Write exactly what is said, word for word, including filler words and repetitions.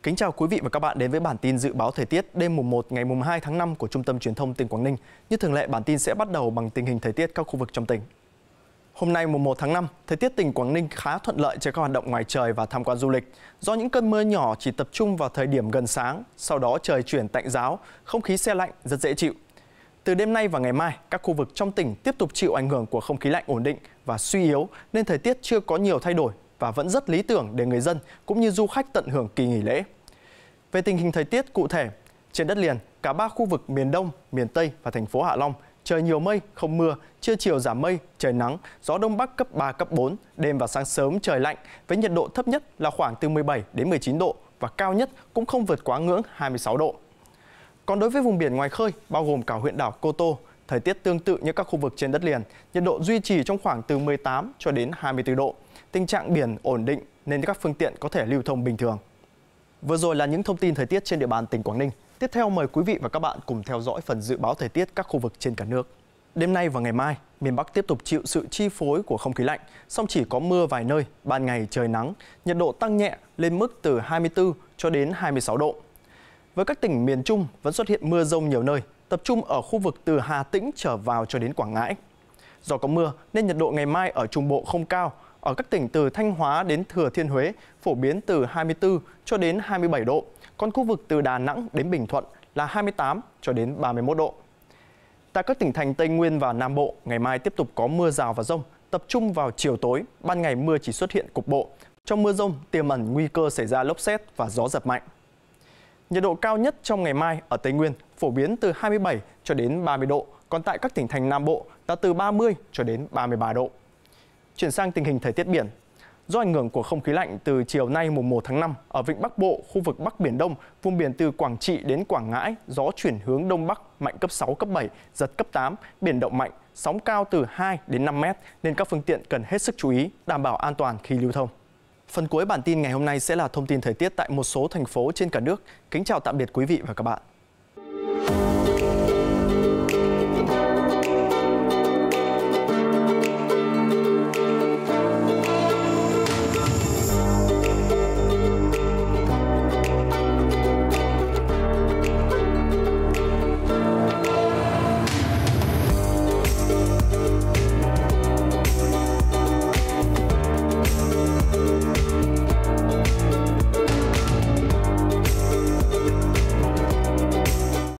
Kính chào quý vị và các bạn đến với bản tin dự báo thời tiết đêm mùng một ngày mùng hai tháng năm của Trung tâm Truyền thông tỉnh Quảng Ninh. Như thường lệ, bản tin sẽ bắt đầu bằng tình hình thời tiết các khu vực trong tỉnh. Hôm nay mùng một tháng năm, thời tiết tỉnh Quảng Ninh khá thuận lợi cho các hoạt động ngoài trời và tham quan du lịch. Do những cơn mưa nhỏ chỉ tập trung vào thời điểm gần sáng, sau đó trời chuyển tạnh ráo, không khí se lạnh rất dễ chịu. Từ đêm nay và ngày mai, các khu vực trong tỉnh tiếp tục chịu ảnh hưởng của không khí lạnh ổn định và suy yếu nên thời tiết chưa có nhiều thay đổi và vẫn rất lý tưởng để người dân cũng như du khách tận hưởng kỳ nghỉ lễ. Về tình hình thời tiết cụ thể, trên đất liền, cả ba khu vực miền Đông, miền Tây và thành phố Hạ Long, trời nhiều mây, không mưa, trưa chiều giảm mây, trời nắng, gió Đông Bắc cấp ba, cấp bốn, đêm và sáng sớm trời lạnh với nhiệt độ thấp nhất là khoảng từ mười bảy đến mười chín độ và cao nhất cũng không vượt quá ngưỡng hai mươi sáu độ. Còn đối với vùng biển ngoài khơi, bao gồm cả huyện đảo Cô Tô, thời tiết tương tự như các khu vực trên đất liền, nhiệt độ duy trì trong khoảng từ mười tám cho đến hai mươi tư độ. Tình trạng biển ổn định nên các phương tiện có thể lưu thông bình thường. Vừa rồi là những thông tin thời tiết trên địa bàn tỉnh Quảng Ninh. Tiếp theo mời quý vị và các bạn cùng theo dõi phần dự báo thời tiết các khu vực trên cả nước. Đêm nay và ngày mai, miền Bắc tiếp tục chịu sự chi phối của không khí lạnh, song chỉ có mưa vài nơi, ban ngày trời nắng, nhiệt độ tăng nhẹ lên mức từ hai mươi tư cho đến hai mươi sáu độ. Với các tỉnh miền Trung vẫn xuất hiện mưa rông nhiều nơi, tập trung ở khu vực từ Hà Tĩnh trở vào cho đến Quảng Ngãi. Do có mưa nên nhiệt độ ngày mai ở Trung Bộ không cao. Ở các tỉnh từ Thanh Hóa đến Thừa Thiên Huế phổ biến từ hai mươi tư cho đến hai mươi bảy độ, còn khu vực từ Đà Nẵng đến Bình Thuận là hai mươi tám cho đến ba mươi mốt độ. Tại các tỉnh thành Tây Nguyên và Nam Bộ, ngày mai tiếp tục có mưa rào và dông, tập trung vào chiều tối, ban ngày mưa chỉ xuất hiện cục bộ. Trong mưa dông tiềm ẩn nguy cơ xảy ra lốc sét và gió giật mạnh. Nhiệt độ cao nhất trong ngày mai ở Tây Nguyên phổ biến từ hai mươi bảy cho đến ba mươi độ, còn tại các tỉnh thành Nam Bộ là từ ba mươi cho đến ba mươi ba độ. Chuyển sang tình hình thời tiết biển. Do ảnh hưởng của không khí lạnh từ chiều nay mùng một tháng năm, ở vịnh Bắc Bộ, khu vực Bắc Biển Đông, vùng biển từ Quảng Trị đến Quảng Ngãi, gió chuyển hướng Đông Bắc mạnh cấp sáu, cấp bảy, giật cấp tám, biển động mạnh, sóng cao từ hai đến năm mét nên các phương tiện cần hết sức chú ý, đảm bảo an toàn khi lưu thông. Phần cuối bản tin ngày hôm nay sẽ là thông tin thời tiết tại một số thành phố trên cả nước. Kính chào tạm biệt quý vị và các bạn.